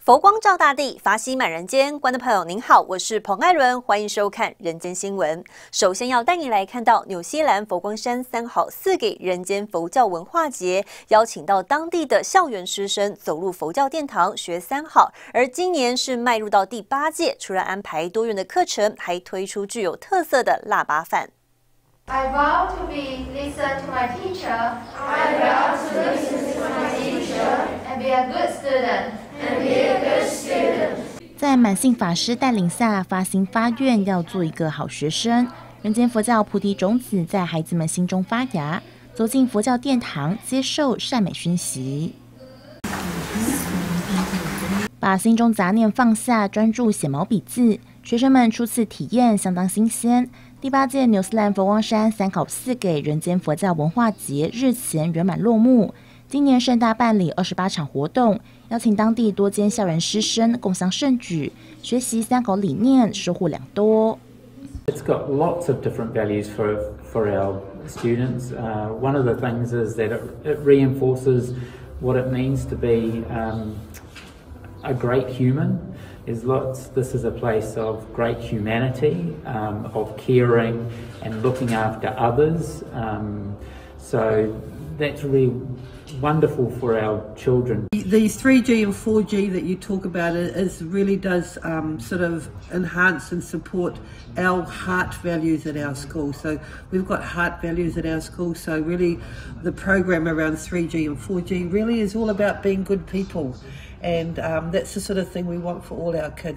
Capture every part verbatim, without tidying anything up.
佛光照大地，法喜满人间。观众朋友您好，我是彭艾伦，欢迎收看《人间新闻》。首先要带你来看到纽西兰佛光山三好四给人间佛教文化节，邀请到当地的校园师生走入佛教殿堂学三好。而今年是迈入到第八届，除了安排多元的课程，还推出具有特色的腊八饭。 I vow to be listen to my teacher. I vow to listen to my teacher and be a good student. And be a good student. 在满信法师带领下，发心发愿要做一个好学生。人间佛教菩提种子在孩子们心中发芽，走进佛教殿堂，接受善美熏习，把心中杂念放下，专注写毛笔字。学生们初次体验相当新鲜。第八届纽西兰佛光山三考四给人间佛教文化节日前圆满落幕。今年盛大办理二十八场活动，邀请当地多间校园师生共襄盛举，学习三好理念，收获良多。 It's got lots of different values for for our students. Uh, one of the things is that it, it reinforces what it means to be um, a great human. Is lots. This is a place of great humanity, um, of caring and looking after others. Um, so that's really wonderful for our children. The three G and four G that you talk about is really does um, sort of enhance and support our heart values at our school. So we've got heart values at our school. So really the program around three G and four G really is all about being good people. And um, that's the sort of thing we want for all our kids.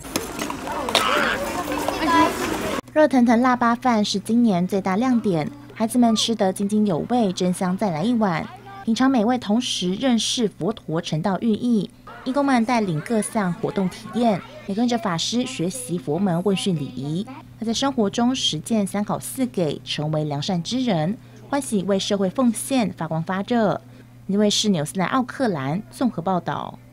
热腾腾腊八饭是今年最大亮点，孩子们吃得津津有味，真香再来一碗。品尝美味同时认识佛陀成道寓意，义工们带领各项活动体验，也跟着法师学习佛门问讯礼仪。他在生活中实践三好四给，成为良善之人，欢喜为社会奉献，发光发热。这位是纽西兰奥克兰综合报道。